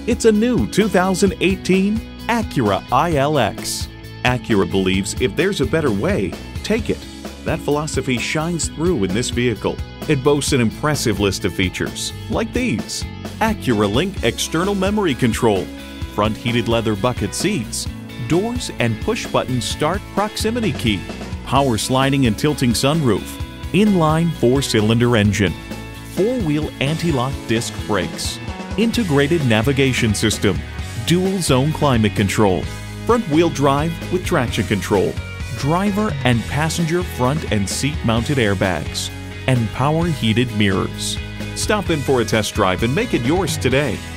It's a new 2018 Acura ILX. Acura believes if there's a better way, take it. That philosophy shines through in this vehicle. It boasts an impressive list of features, like these: Acura Link external memory control, front heated leather bucket seats, doors and push-button start proximity key, power sliding and tilting sunroof, inline 4-cylinder engine, 4-wheel anti-lock disc brakes, integrated navigation system, dual-zone climate control, front-wheel drive with traction control, driver and passenger front and seat-mounted airbags, and power heated mirrors. Stop in for a test drive and make it yours today.